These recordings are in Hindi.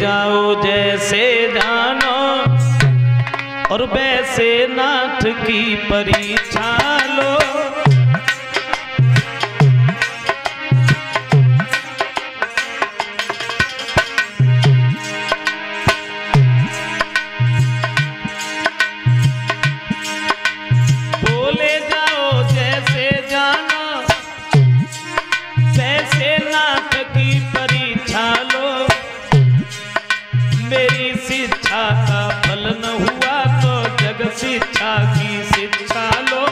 जाओ जैसे जानो और वैसे नाथ की परीक्षा लो। बोले जाओ जैसे जानो वैसे नाथ की परीक्षा लो। मेरी शिक्षा का फल न हुआ तो जग शिक्षा की शिक्षा लो।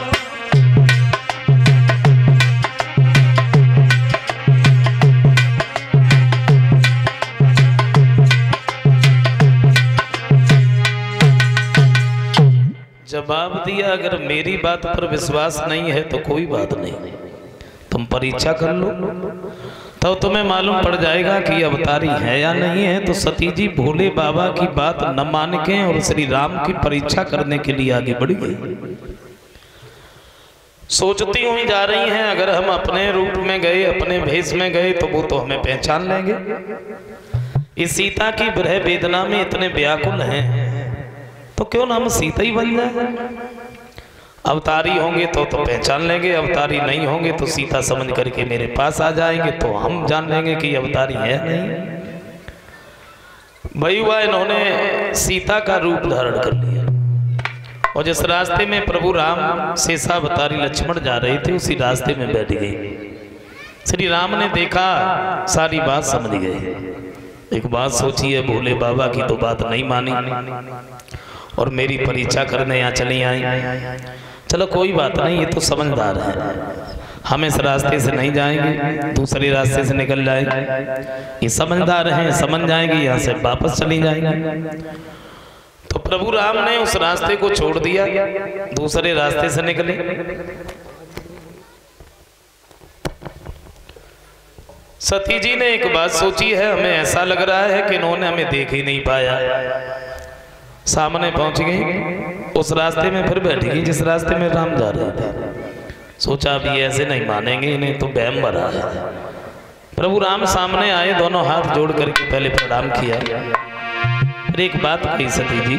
जवाब दिया, अगर मेरी बात पर विश्वास नहीं है तो कोई बात नहीं, तुम परीक्षा कर लो तो तुम्हें मालूम पड़ जाएगा कि अवतारी है या नहीं है। तो सती जी भोले बाबा की बात न मान के और श्री राम की परीक्षा करने के लिए आगे बढ़ गई। सोचती हुई जा रही हैं, अगर हम अपने रूप में गए, अपने भेष में गए तो वो तो हमें पहचान लेंगे। इस सीता की विरह वेदना में इतने व्याकुल हैं तो क्यों ना हम सीता ही बन जाए। अवतारी होंगे तो पहचान लेंगे, अवतारी नहीं होंगे तो सीता समझ करके मेरे पास आ जाएंगे तो हम जान लेंगे कि अवतारी है नहीं। भाई हुआ, इन्होंने सीता का रूप धारण कर लिया और जिस रास्ते में प्रभु राम शेषावतारी लक्ष्मण जा रहे थे उसी रास्ते में बैठ गए। श्री राम ने देखा, सारी बात समझ गए। एक बात सोची है, भोले बाबा की तो बात नहीं मानी और मेरी परीक्षा करने यहाँ चली आई। चलो कोई बात नहीं, ये तो समझदार है, हम इस रास्ते से नहीं जाएंगे, दूसरे रास्ते से निकल जाएंगे। ये समझदार हैं, समझ जाएंगे, यहाँ से वापस चली जाएंगे। तो प्रभु राम ने उस रास्ते को छोड़ दिया, दूसरे रास्ते से निकले। सती जी ने एक बात सोची है, हमें ऐसा लग रहा है कि इन्होंने हमें देख ही नहीं पाया। सामने पहुंच गई, उस रास्ते में फिर बैठ गई जिस रास्ते में राम जा रहे थे। सोचा अभी ऐसे नहीं मानेंगे, इन्हें तो बहम भरा है। प्रभु राम सामने आए, दोनों हाथ जोड़ करके पहले प्रणाम किया। फिर एक बात कही सती जी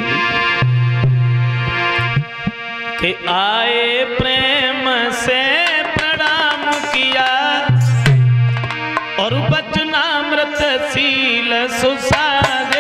कि आए प्रेम से प्रणाम किया और वचनामृत शील सुसारे।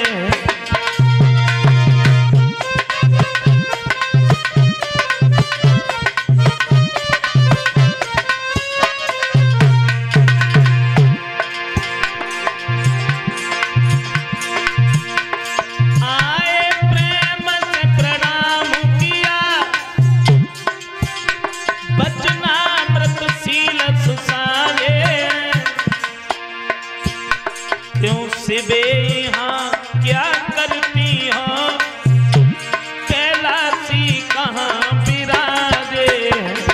शिवे यहाँ क्या करती हो, कैलाशी कहाँ विराजे।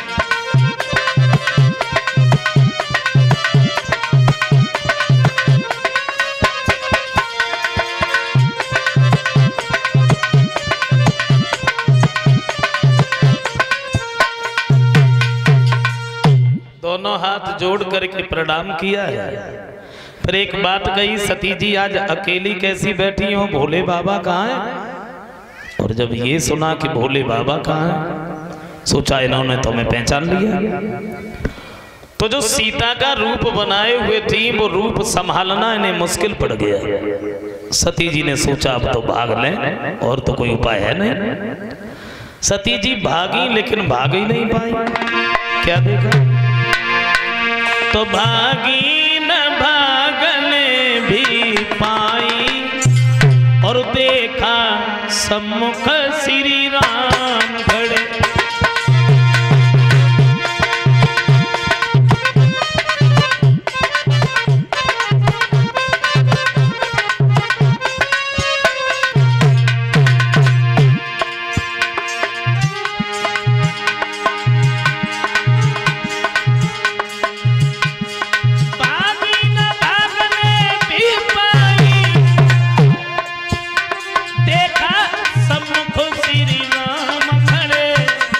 दोनों हाथ जोड़ करके प्रणाम किया है। फिर एक बात कही, सती जी आज अकेली कैसी बैठी हो, भोले बाबा कहाँ हैं? और जब ये सुना कि भोले बाबा कहाँ हैं, सोचा इन्होंने तो हमें पहचान लिया। तो जो सीता का रूप बनाए हुए थी वो रूप संभालना इन्हें मुश्किल पड़ गया। सती जी ने सोचा अब तो भाग लें, और तो कोई उपाय है नहीं। सती जी भागी लेकिन भाग ही नहीं पाई। क्या देखा? तो भागी न भागने भी पाई और देखा सम्मुख श्री राम खड़े।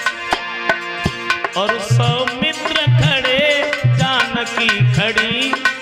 और सौमित्र खड़े, जानकी खड़ी